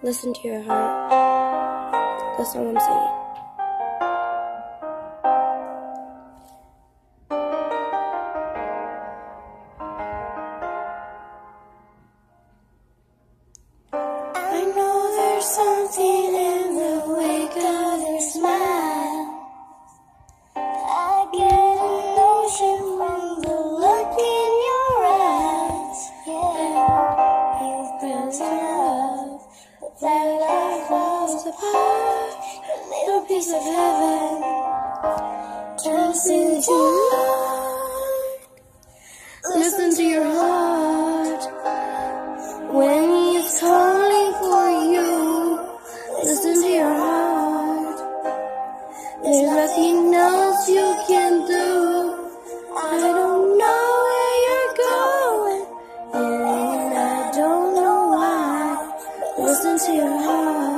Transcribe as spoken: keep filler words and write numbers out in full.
Listen to your heart. That's all I'm saying. I know there's something in the wake of your smile. I get a notion from the look in your eyes. Yeah, you've built a love, but that love falls apart. A little piece of heaven turns into light. Listen to your heart when it's calling for you. Listen to your heart. There's nothing else you can do. I don't know where you're going, and I don't know why. Listen to your heart.